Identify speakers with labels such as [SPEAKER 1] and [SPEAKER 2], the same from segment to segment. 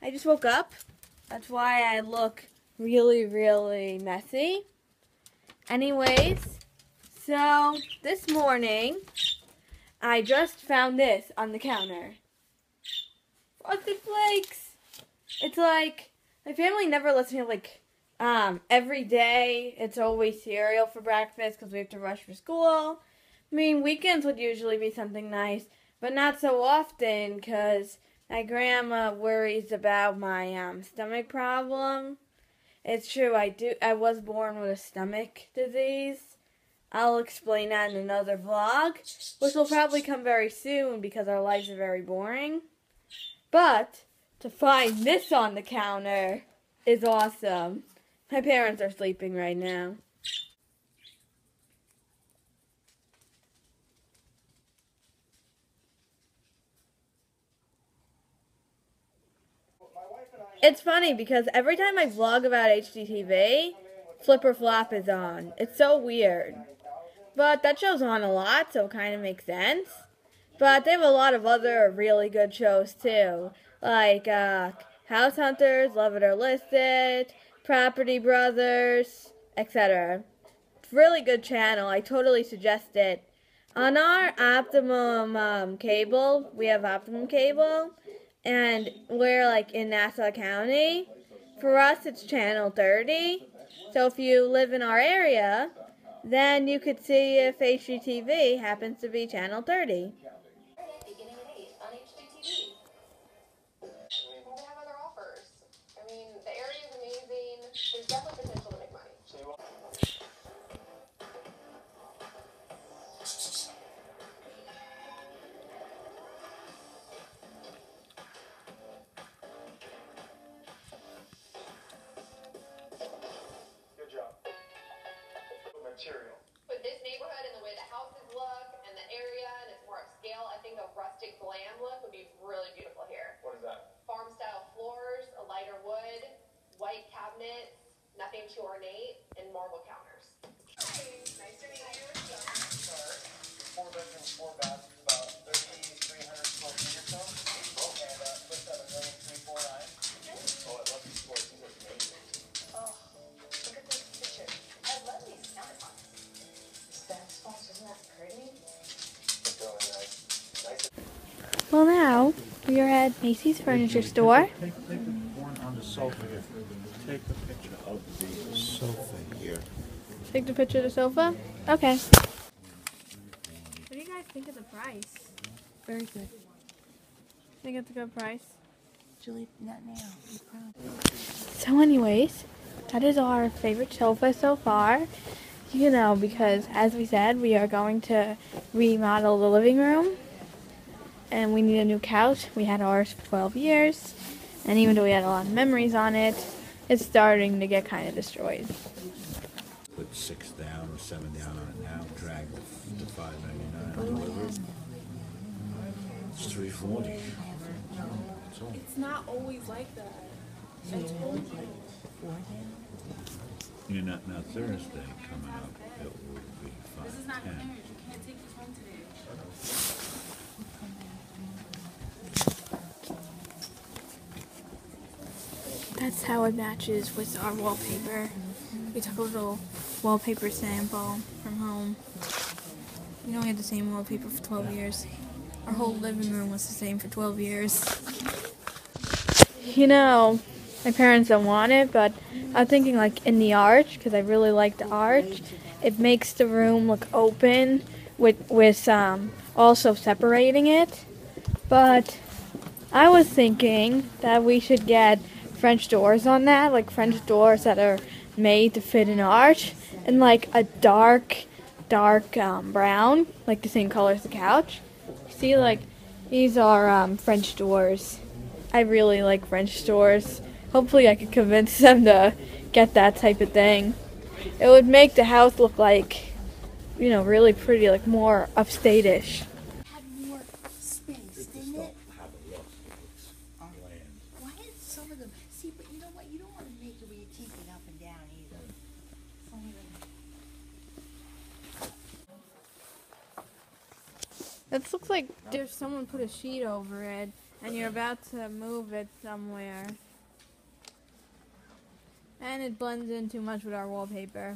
[SPEAKER 1] I just woke up. That's why I look really, really messy. Anyways, so this morning, I just found this on the counter. Frosted Flakes! It's like, my family never lets me have like, every day. It's always cereal for breakfast because we have to rush for school. I mean, weekends would usually be something nice, but not so often because my grandma worries about my stomach problem. It's true, I was born with a stomach disease. I'll explain that in another vlog, which will probably come very soon because our lives are very boring. But to find this on the counter is awesome. My parents are sleeping right now. It's funny because every time I vlog about HGTV, Flip or Flop is on. It's so weird. But that show's on a lot, so it kind of makes sense. But they have a lot of other really good shows too. Like House Hunters, Love It or List It, Property Brothers, etc. It's a really good channel. I totally suggest it. On our Optimum cable, we have Optimum cable, and we're like in Nassau County. For us, it's channel 30. So if you live in our area, then you could see if HGTV happens to be channel 30.
[SPEAKER 2] Beginning at 8 on HGTV. We have other offers. I mean, the area is amazing. There's definitely potential to make money.
[SPEAKER 3] Good job. Material.
[SPEAKER 2] With this neighborhood and the way the houses look and the area, and it's more upscale, I think a rustic glam look would be really beautiful here.
[SPEAKER 3] What is that?
[SPEAKER 2] Farm-style floors, a lighter wood, white cabinets, nothing too ornate, and marble counters. Hey, nice to meet you.
[SPEAKER 3] 4 bedrooms, 4 baths, about 3,300 square feet or so. And list at $1,349,000. Oh, I love these floors. These look amazing.
[SPEAKER 2] Oh, look at this picture. I love these countertops. This backsplash, isn't that pretty?
[SPEAKER 3] It's really nice.
[SPEAKER 1] Well, now we are at Macy's Furniture Store.
[SPEAKER 4] Take the one on the sofa here. Take the picture of the sofa here.
[SPEAKER 1] Take the picture of the sofa? Okay. What do you guys think of the price?
[SPEAKER 5] Very good.
[SPEAKER 1] Think it's a good price?
[SPEAKER 5] Julie, not now. You
[SPEAKER 1] So anyways, that is our favorite sofa so far. You know, because as we said, we are going to remodel the living room. And we need a new couch. We had ours for 12 years. And even though we had a lot of memories on it, it's starting to get kind of destroyed.
[SPEAKER 4] Put 6 down or 7 down on it now. Drag the $5.99 delivered. It's $3.40. That's all.
[SPEAKER 1] It's not always like that. I told you.
[SPEAKER 4] You're not now Thursday coming up. It will be 5:10.
[SPEAKER 1] This is not clearance. You can't take this home today. That's how it matches with our wallpaper. We took a little wallpaper sample from home. We only had the same wallpaper for 12 years. Our whole living room was the same for 12 years. You know, my parents don't want it, but I'm thinking like in the arch, because I really like the arch. It makes the room look open with also separating it. But I was thinking that we should get French doors on that, like French doors that are made to fit an arch, and like a dark brown, like the same color as the couch. See, like these are French doors. I really like French doors. Hopefully I could convince them to get that type of thing. It would make the house look like, you know, really pretty, like more upstate-ish.
[SPEAKER 5] had more space, didn't it? Why did some of them? See, but you know what? You don't want to make it where you're keeping up and down either.
[SPEAKER 1] It looks like there's someone put a sheet over it. and you're about to move it somewhere. And it blends in too much with our wallpaper.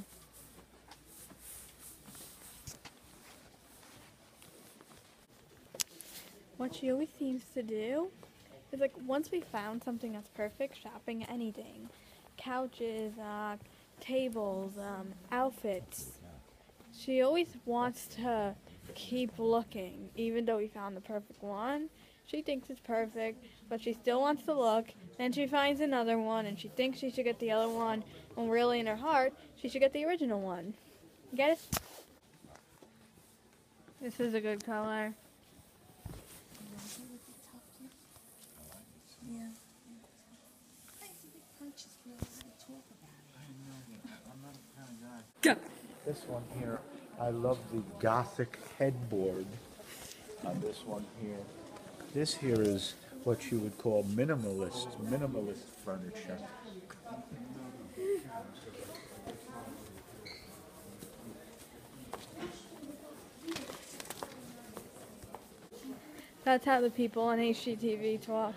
[SPEAKER 1] What she always seems to do is, like, once we found something that's perfect, shopping anything, couches, tables, outfits, she always wants to keep looking, even though we found the perfect one. She thinks it's perfect, but she still wants to look. Then she finds another one, and she thinks she should get the other one, when really in her heart, she should get the original one. Get it? This is a good color.
[SPEAKER 5] Yeah. It's a big purchase. We don't have to talk about it.
[SPEAKER 4] I'm not the kind of guy.
[SPEAKER 1] Go.
[SPEAKER 4] This one here, I love the Gothic headboard on this one here. This here is what you would call minimalist furniture.
[SPEAKER 1] That's how the people on HGTV talk.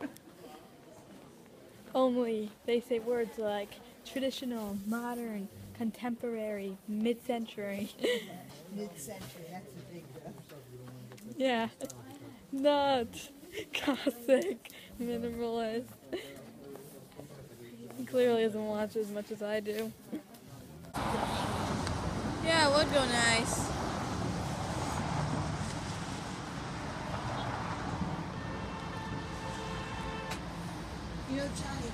[SPEAKER 1] Only they say words like traditional, modern, contemporary, mid-century.
[SPEAKER 5] Mid-century, that's a big one.
[SPEAKER 1] Yeah. Not Gothic, minimalist. He clearly doesn't watch as much as I do. Yeah, it would go nice.
[SPEAKER 5] You know, Johnny,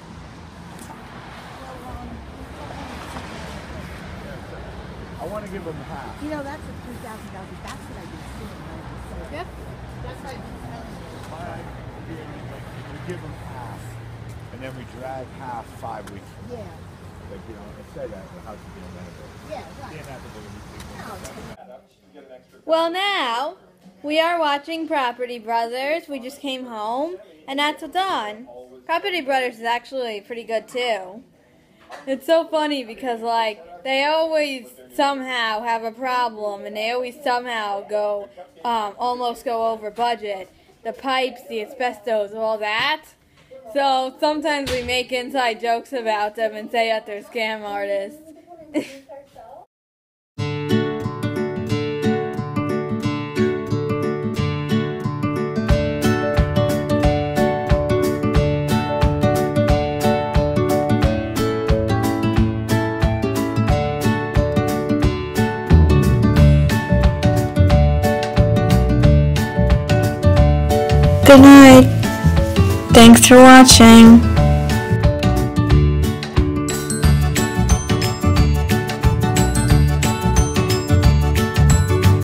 [SPEAKER 4] I want to give them half.
[SPEAKER 5] you know, that's a $3,000. That's what I did too.
[SPEAKER 1] Yep.
[SPEAKER 5] That's right.
[SPEAKER 4] My idea is like we give them half, and then we drag half 5 weeks from now.
[SPEAKER 5] Yeah.
[SPEAKER 4] Like, you know, instead of the house is being renovated.
[SPEAKER 5] Yeah, right.
[SPEAKER 4] They have to do anything.
[SPEAKER 1] Well, now we are watching Property Brothers. We just came home, and that's done. Property Brothers is actually pretty good too. It's so funny because, like, they always somehow have a problem, and they always somehow go almost go over budget. The pipes, the asbestos, all that. So sometimes we make inside jokes about them and say that they're scam artists. Good night. Thanks for watching.